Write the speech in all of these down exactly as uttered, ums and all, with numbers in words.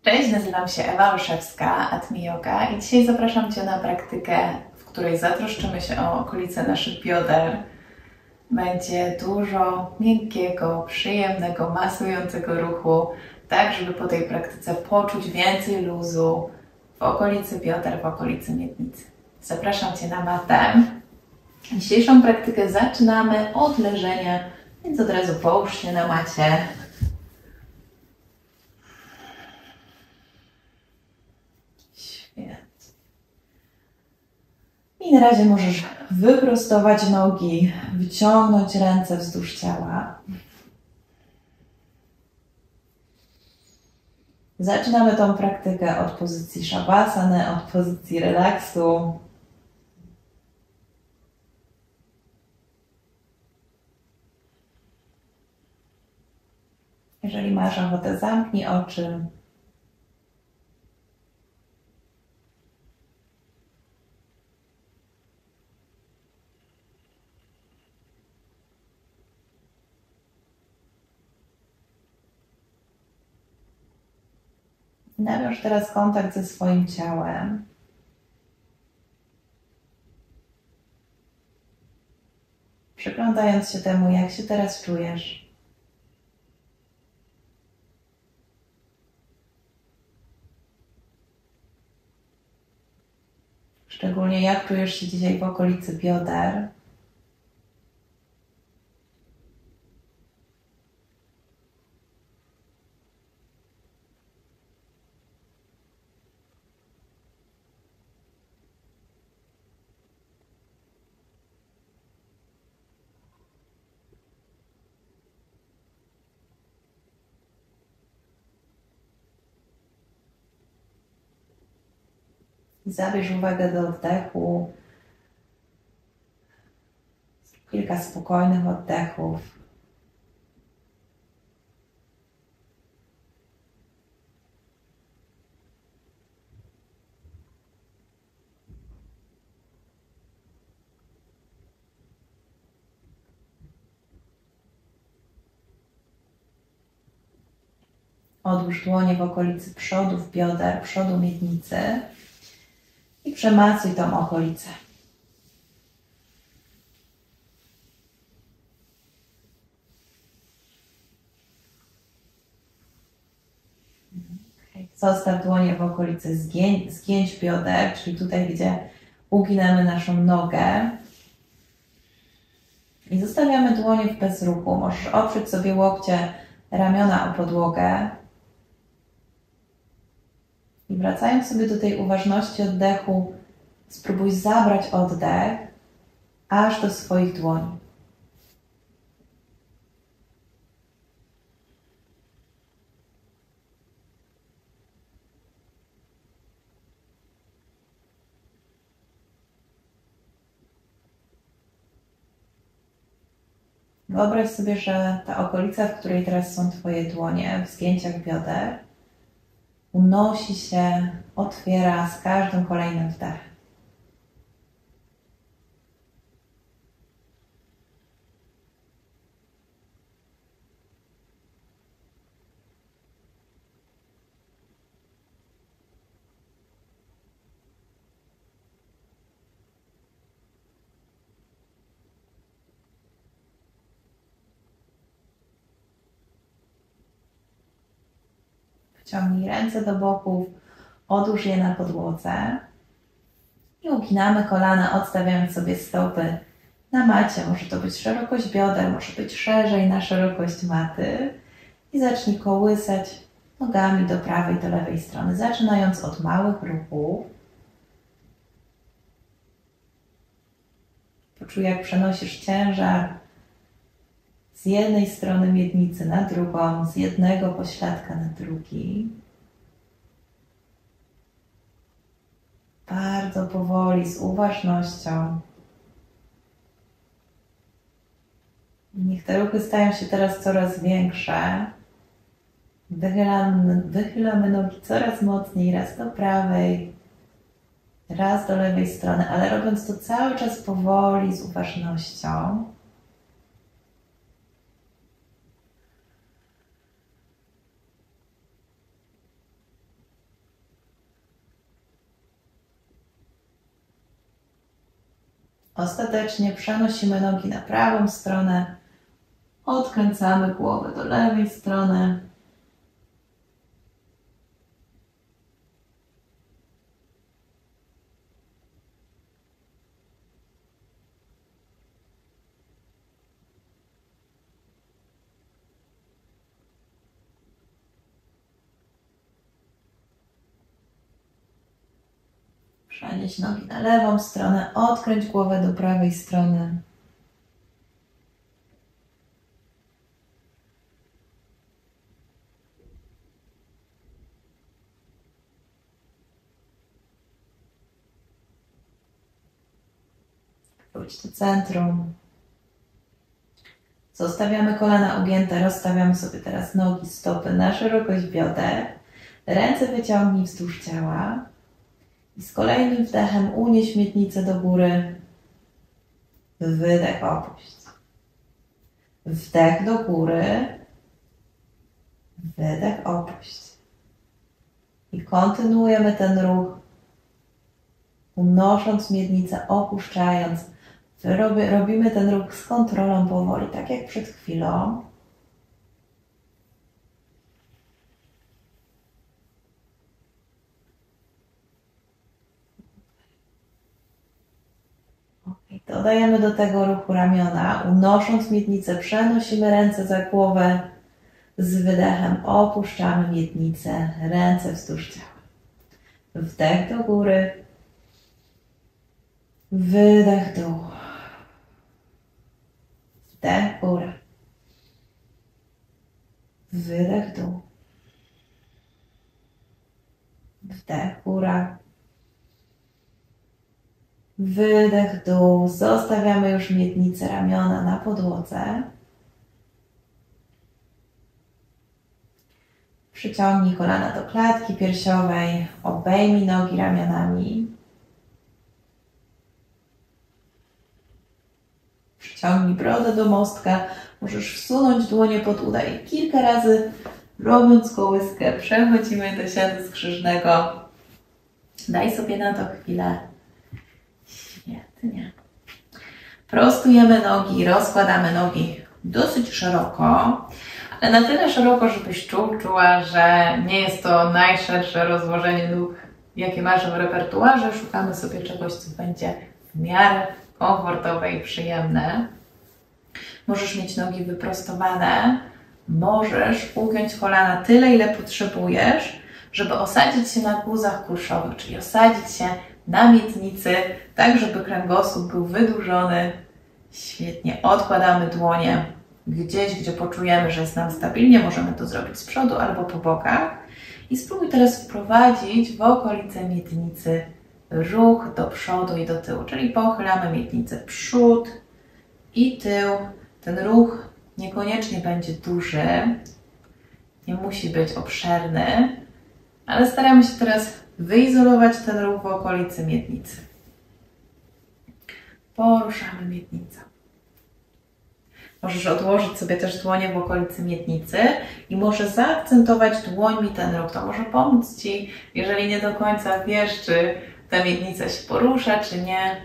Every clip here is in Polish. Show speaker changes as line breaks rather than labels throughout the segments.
Cześć, nazywam się Ewa Olszewska, Atmi Yoga i dzisiaj zapraszam Cię na praktykę, w której zatroszczymy się o okolice naszych bioder. Będzie dużo miękkiego, przyjemnego, masującego ruchu, tak żeby po tej praktyce poczuć więcej luzu w okolicy bioder, w okolicy miednicy. Zapraszam Cię na matę. Dzisiejszą praktykę zaczynamy od leżenia, więc od razu połóż się na macie. I na razie możesz wyprostować nogi, wyciągnąć ręce wzdłuż ciała. Zaczynamy tą praktykę od pozycji Shavasany, od pozycji relaksu. Jeżeli masz ochotę, zamknij oczy. Nawiąż teraz kontakt ze swoim ciałem. Przyglądając się temu, jak się teraz czujesz. Szczególnie jak czujesz się dzisiaj w okolicy bioder. Zabierz uwagę do oddechu. Kilka spokojnych oddechów. Odłóż dłonie w okolicy przodów bioder, przodu miednicy i przemasuj tą okolicę. Zostaw dłonie w okolicy zgięć, zgięć bioder, czyli tutaj, gdzie uginamy naszą nogę. I zostawiamy dłonie w bezruchu. Możesz oprzeć sobie łokcie, ramiona o podłogę. I wracając sobie do tej uważności oddechu, spróbuj zabrać oddech aż do swoich dłoni. Wyobraź sobie, że ta okolica, w której teraz są Twoje dłonie, w zgięciach bioder, unosi się, otwiera z każdym kolejnym wdechem. Ciągnij ręce do boków, odłóż je na podłodze i uginamy kolana, odstawiając sobie stopy na macie. Może to być szerokość bioder, może być szerzej na szerokość maty. I zacznij kołysać nogami do prawej, do lewej strony, zaczynając od małych ruchów. Poczuj, jak przenosisz ciężar z jednej strony miednicy na drugą, z jednego pośladka na drugi. Bardzo powoli, z uważnością. Niech te ruchy stają się teraz coraz większe. Wychylamy, wychylamy nogi coraz mocniej, raz do prawej, raz do lewej strony, ale robiąc to cały czas powoli, z uważnością. Ostatecznie przenosimy nogi na prawą stronę, odkręcamy głowę do lewej strony. Przenieś nogi na lewą stronę, odkręć głowę do prawej strony. Wróć do centrum. Zostawiamy kolana ugięte, rozstawiamy sobie teraz nogi, stopy na szerokość bioder. Ręce wyciągnij wzdłuż ciała. I z kolejnym wdechem unieś miednicę do góry. Wydech, opuść. Wdech do góry. Wydech, opuść. I kontynuujemy ten ruch, unosząc miednicę, opuszczając. Robimy ten ruch z kontrolą powoli, tak jak przed chwilą. Dodajemy do tego ruchu ramiona, unosząc miednicę, przenosimy ręce za głowę, z wydechem opuszczamy miednicę, ręce wzdłuż ciała. Wdech do góry, wydech dół, wdech góra, wydech dół, wdech góra, wydech dół. Zostawiamy już miednicę, ramiona na podłodze. Przyciągnij kolana do klatki piersiowej, obejmij nogi ramionami. Przyciągnij brodę do mostka. Możesz wsunąć dłonie pod uda i kilka razy, robiąc kołyskę, przechodzimy do siadu skrzyżnego. Daj sobie na to chwilę. Świetnie. Prostujemy nogi, rozkładamy nogi dosyć szeroko, ale na tyle szeroko, żebyś czuł, czuła, że nie jest to najszersze rozłożenie nóg, jakie masz w repertuarze. Szukamy sobie czegoś, co będzie w miarę komfortowe i przyjemne. Możesz mieć nogi wyprostowane, możesz ugiąć kolana tyle, ile potrzebujesz, żeby osadzić się na guzach kulszowych, czyli osadzić się na miednicy, tak żeby kręgosłup był wydłużony. Świetnie. Odkładamy dłonie gdzieś, gdzie poczujemy, że jest nam stabilnie. Możemy to zrobić z przodu albo po bokach. I spróbuj teraz wprowadzić w okolice miednicy ruch do przodu i do tyłu, czyli pochylamy miednicę przód i tył. Ten ruch niekoniecznie będzie duży, nie musi być obszerny, ale staramy się teraz wyizolować ten ruch w okolicy miednicy. Poruszamy miednicę. Możesz odłożyć sobie też dłonie w okolicy miednicy i może zaakcentować dłońmi ten ruch. To może pomóc Ci, jeżeli nie do końca wiesz, czy ta miednica się porusza, czy nie.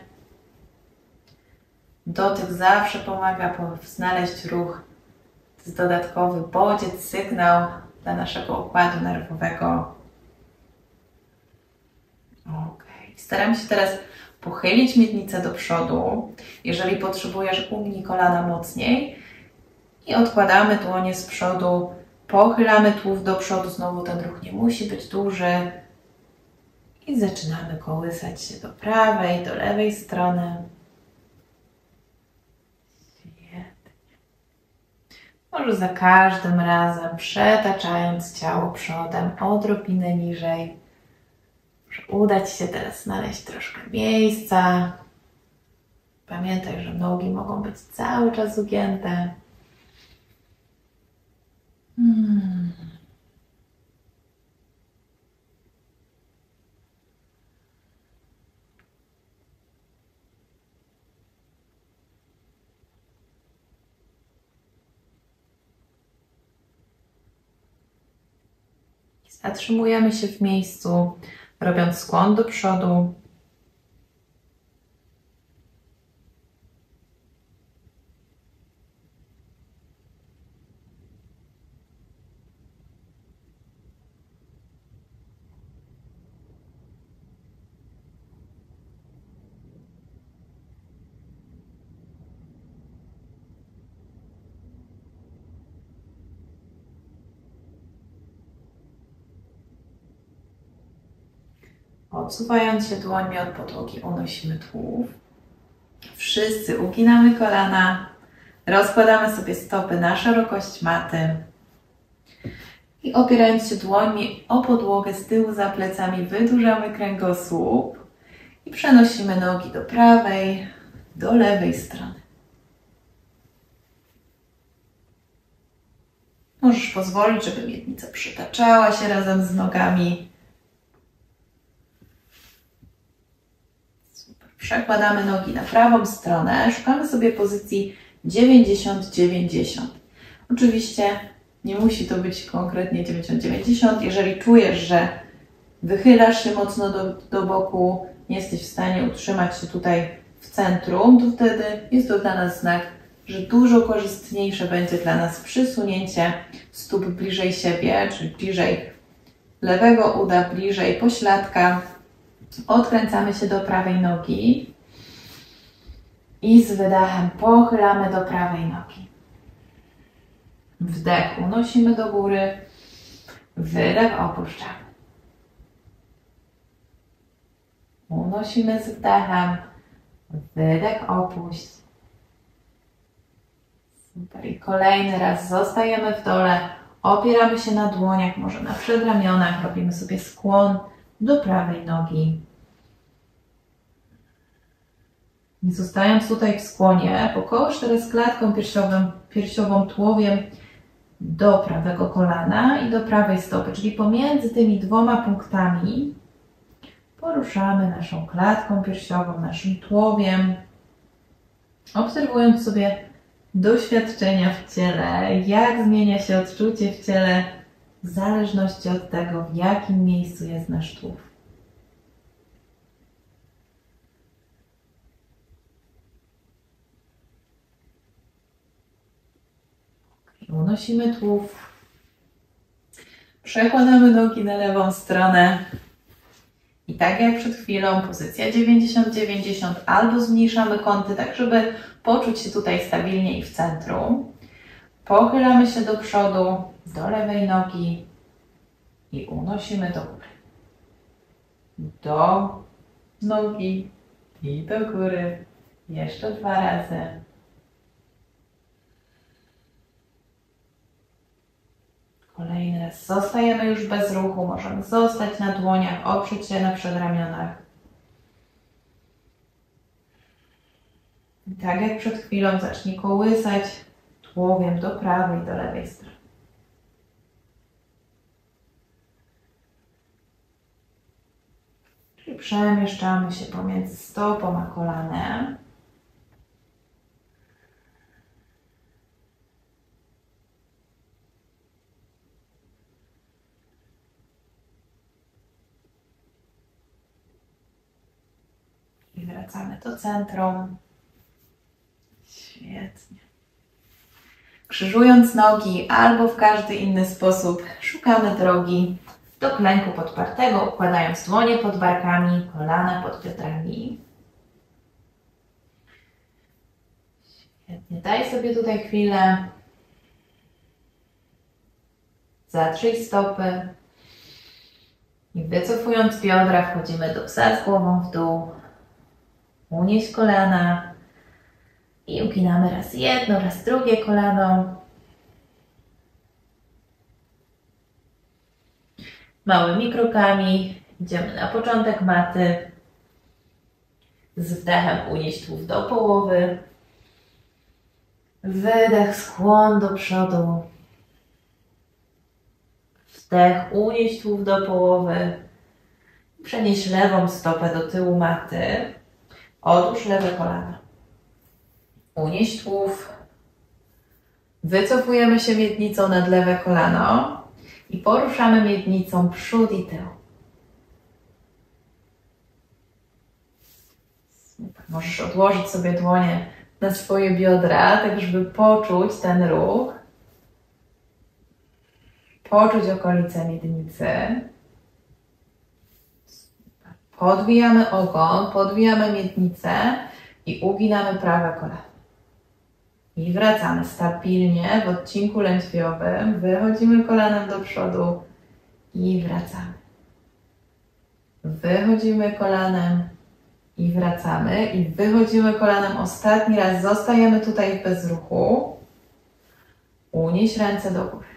Dotyk zawsze pomaga znaleźć ruch. To jest dodatkowy bodziec, sygnał dla naszego układu nerwowego. Ok. Staram się teraz pochylić miednicę do przodu. Jeżeli potrzebujesz, ugnij kolana mocniej i odkładamy dłonie z przodu. Pochylamy tułów do przodu. Znowu ten ruch nie musi być duży. I zaczynamy kołysać się do prawej, do lewej strony. Świetnie. Może za każdym razem przetaczając ciało przodem odrobinę niżej. Może uda Ci się teraz znaleźć troszkę miejsca. Pamiętaj, że nogi mogą być cały czas ugięte. Hmm. Zatrzymujemy się w miejscu, robiąc skłon do przodu. Odsuwając się dłońmi od podłogi, unosimy tułów. Wszyscy uginamy kolana, rozkładamy sobie stopy na szerokość maty i opierając się dłońmi o podłogę z tyłu za plecami, wydłużamy kręgosłup i przenosimy nogi do prawej, do lewej strony. Możesz pozwolić, żeby miednica przytaczała się razem z nogami. Super. Przekładamy nogi na prawą stronę. Szukamy sobie pozycji dziewięćdziesiąt dziewięćdziesiąt. Oczywiście nie musi to być konkretnie dziewięćdziesiąt dziewięćdziesiąt. Jeżeli czujesz, że wychylasz się mocno do, do boku, nie jesteś w stanie utrzymać się tutaj w centrum, to wtedy jest to dla nas znak, że dużo korzystniejsze będzie dla nas przysunięcie stóp bliżej siebie, czyli bliżej lewego uda, bliżej pośladka. Odkręcamy się do prawej nogi i z wydechem pochylamy do prawej nogi. Wdech unosimy do góry, wydech opuszczamy. Unosimy z wdechem, wydech opuść. Super. I kolejny raz zostajemy w dole, opieramy się na dłoniach, może na przedramionach, robimy sobie skłon do prawej nogi. I zostając tutaj w skłonie, pokołysz teraz klatką piersiową, piersiową tułowiem do prawego kolana i do prawej stopy, czyli pomiędzy tymi dwoma punktami poruszamy naszą klatką piersiową, naszym tułowiem, obserwując sobie doświadczenia w ciele, jak zmienia się odczucie w ciele w zależności od tego, w jakim miejscu jest nasz tułów. Unosimy tułów, przekładamy nogi na lewą stronę i tak jak przed chwilą, pozycja dziewięćdziesiąt dziewięćdziesiąt, albo zmniejszamy kąty, tak żeby poczuć się tutaj stabilnie i w centrum. Pochylamy się do przodu, do lewej nogi i unosimy do góry. Do nogi i do góry. Jeszcze dwa razy. Kolejny raz. Zostajemy już bez ruchu. Możemy zostać na dłoniach, oprzeć się na przedramionach. I tak jak przed chwilą zacznij kołysać tułowiem do prawej i do lewej strony. Czyli przemieszczamy się pomiędzy stopą a kolanem. I wracamy do centrum. Świetnie. Krzyżując nogi albo w każdy inny sposób szukamy drogi do klęku podpartego, układając dłonie pod barkami, kolana pod biodrami. Świetnie. Daj sobie tutaj chwilę. Zatrzyj stopy. I wycofując biodra wchodzimy do psa z głową w dół. Unieś kolana. I uginamy raz jedno, raz drugie kolano. Małymi krokami idziemy na początek maty. Z wdechem unieś tułów do połowy. Wydech, skłon do przodu. Wdech, unieś tułów do połowy. Przenieś lewą stopę do tyłu maty. Odłóż lewe kolano. Unieś tułów. Wycofujemy się miednicą nad lewe kolano i poruszamy miednicą przód i tył. Możesz odłożyć sobie dłonie na swoje biodra, tak żeby poczuć ten ruch. Poczuć okolice miednicy. Podwijamy ogon, podwijamy miednicę i uginamy prawe kolano. I wracamy stabilnie w odcinku lędźwiowym. Wychodzimy kolanem do przodu i wracamy. wychodzimy kolanem i wracamy. I wychodzimy kolanem ostatni raz. Zostajemy tutaj w bezruchu. Unieś ręce do góry.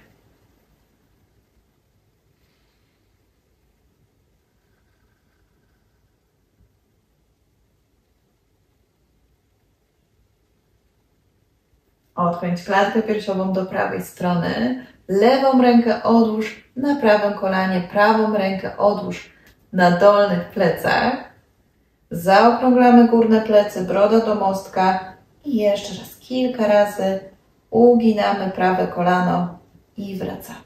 Odkręć klatkę piersiową do prawej strony. Lewą rękę odłóż na prawym kolanie, prawą rękę odłóż na dolnych plecach. Zaokrąglamy górne plecy, broda do mostka i jeszcze raz kilka razy uginamy prawe kolano i wracamy.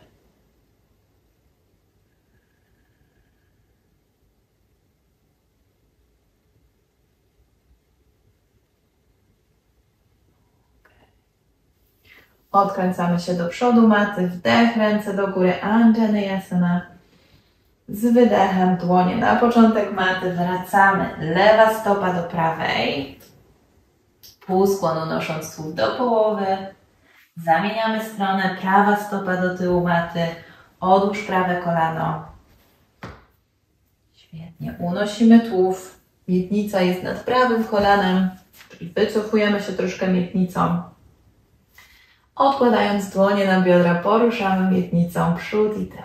Odkręcamy się do przodu maty, wdech, ręce do góry, Anjaneyasana. Z wydechem dłonie na początek maty, wracamy, lewa stopa do prawej, półskłon unosząc tułów do połowy, zamieniamy stronę, prawa stopa do tyłu maty, odłóż prawe kolano. Świetnie, unosimy tułów, miednica jest nad prawym kolanem, czyli wycofujemy się troszkę miednicą. Odkładając dłonie na biodra, poruszamy miednicą przód i tył.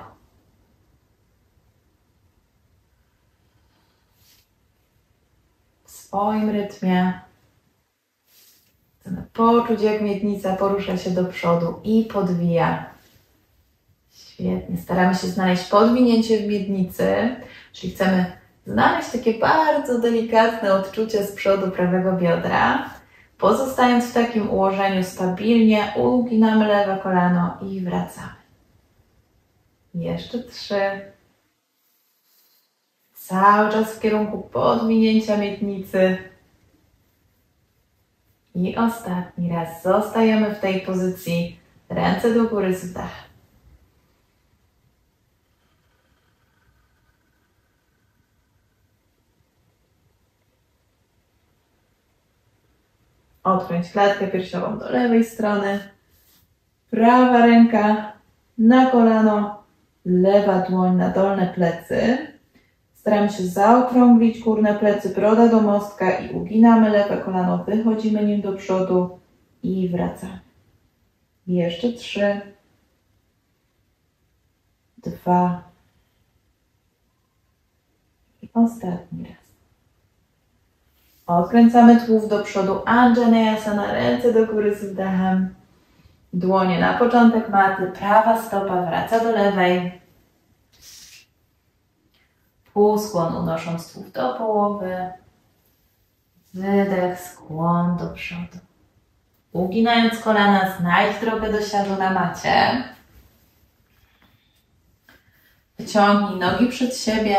W swoim rytmie chcemy poczuć, jak miednica porusza się do przodu i podwija. Świetnie. Staramy się znaleźć podwinięcie w miednicy, czyli chcemy znaleźć takie bardzo delikatne odczucie z przodu prawego biodra. Pozostając w takim ułożeniu stabilnie, uginamy lewe kolano i wracamy. Jeszcze trzy. Cały czas w kierunku podwinięcia miednicy. I ostatni raz. Zostajemy w tej pozycji. Ręce do góry z wdechem. Odkręć klatkę piersiową do lewej strony. Prawa ręka na kolano, lewa dłoń na dolne plecy. Staramy się zaokrąglić górne plecy, broda do mostka i uginamy lewe kolano, wychodzimy nim do przodu i wracamy. Jeszcze trzy, dwa i ostatni raz. Odkręcamy tułów do przodu, Anjaneyasana, ręce do góry z wdechem. Dłonie na początek maty, prawa stopa wraca do lewej. Półskłon unosząc tułów do połowy. Wydech, skłon do przodu. Uginając kolana, znajdź drogę do siadu na macie. Wyciągnij nogi przed siebie.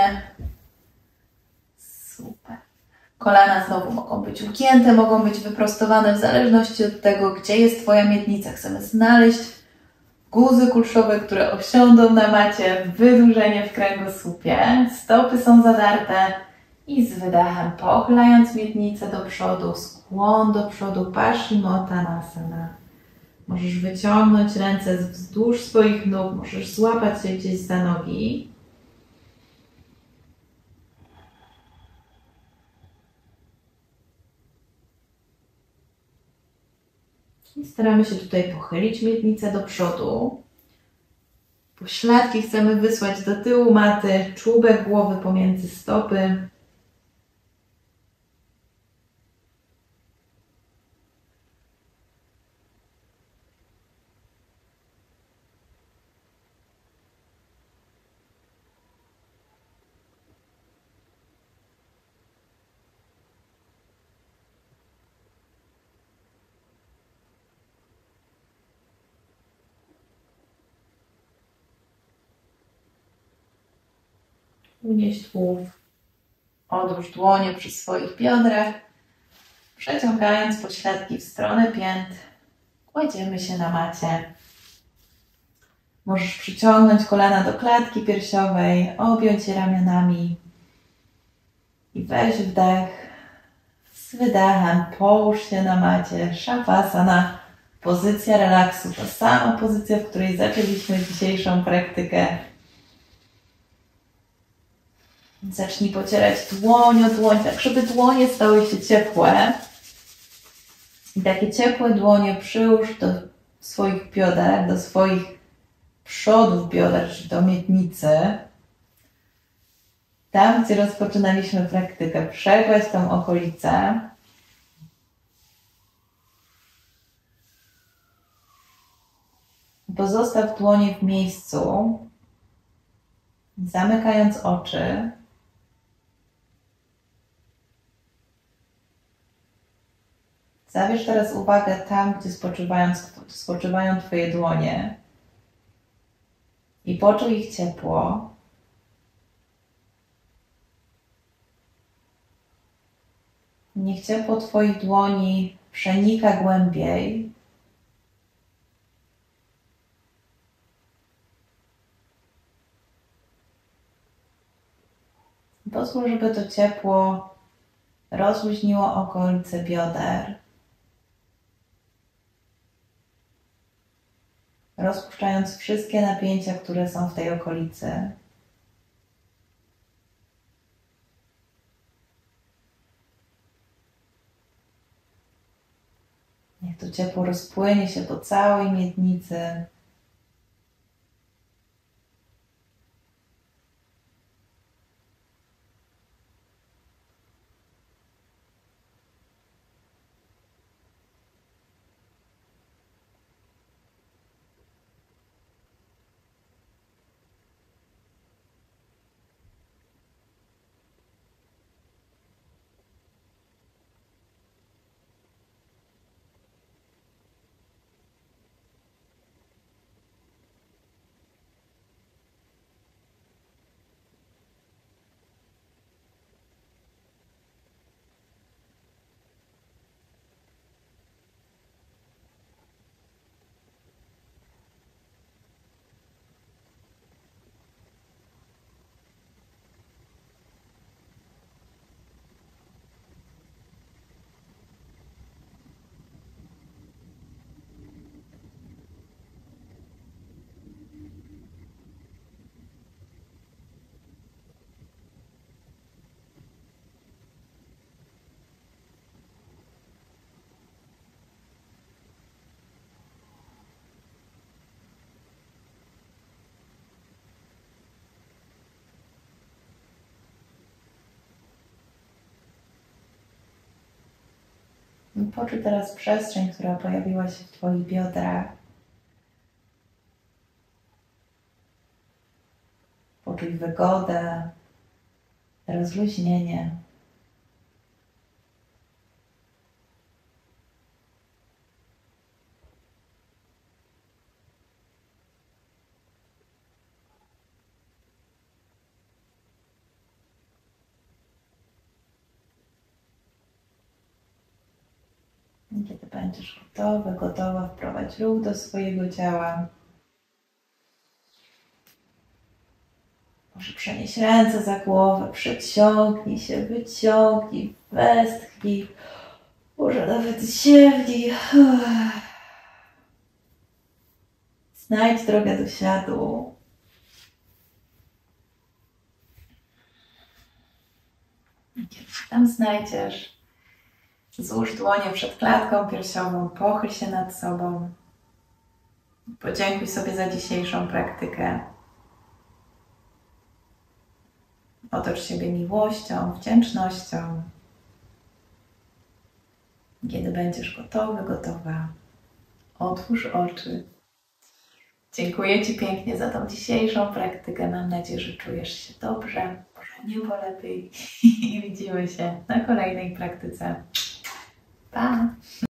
Super. Kolana znowu mogą być ugięte, mogą być wyprostowane w zależności od tego, gdzie jest Twoja miednica. Chcemy znaleźć guzy kulszowe, które osiądą na macie, wydłużenie w kręgosłupie. Stopy są zadarte i z wydechem pochylając miednicę do przodu, skłon do przodu, Paschimottanasana. Możesz wyciągnąć ręce wzdłuż swoich nóg, możesz złapać się gdzieś za nogi. I staramy się tutaj pochylić miednicę do przodu. Pośladki chcemy wysłać do tyłu maty, czubek głowy pomiędzy stopy. Unieś tułów, odłóż dłonie przy swoich biodrach, przeciągając pośladki w stronę pięt, kładziemy się na macie. Możesz przyciągnąć kolana do klatki piersiowej, objąć je ramionami i weź wdech. Z wydechem połóż się na macie, Shavasana, pozycja relaksu, ta sama pozycja, w której zaczęliśmy dzisiejszą praktykę. Zacznij pocierać dłoń o dłoń, tak żeby dłonie stały się ciepłe. I takie ciepłe dłonie przyłóż do swoich bioder, do swoich przodów bioder, czy do miednicy. Tam, gdzie rozpoczynaliśmy praktykę, przegładź tą okolicę. Pozostaw dłonie w miejscu, zamykając oczy. Zabierz teraz uwagę tam, gdzie spoczywają, spoczywają Twoje dłonie i poczuj ich ciepło. Niech ciepło Twoich dłoni przenika głębiej. Pozwól, żeby to ciepło rozluźniło okolice bioder, rozpuszczając wszystkie napięcia, które są w tej okolicy. Niech to ciepło rozpłynie się po całej miednicy. Poczuj teraz przestrzeń, która pojawiła się w Twoich biodrach. Poczuj wygodę, rozluźnienie. Kiedy będziesz gotowy, gotowa, wprowadź ruch do swojego ciała. Może przenieś ręce za głowę, przedciągnij się, wyciągnij, westchnij, może nawet ziewnij. Znajdź drogę do siadu. Kiedy tam znajdziesz, złóż dłonie przed klatką piersiową, pochyl się nad sobą. Podziękuj sobie za dzisiejszą praktykę. Otocz siebie miłością, wdzięcznością. Kiedy będziesz gotowy, gotowa, otwórz oczy. Dziękuję Ci pięknie za tą dzisiejszą praktykę. Mam nadzieję, że czujesz się dobrze, może niebo lepiej i widzimy się na kolejnej praktyce. Pa!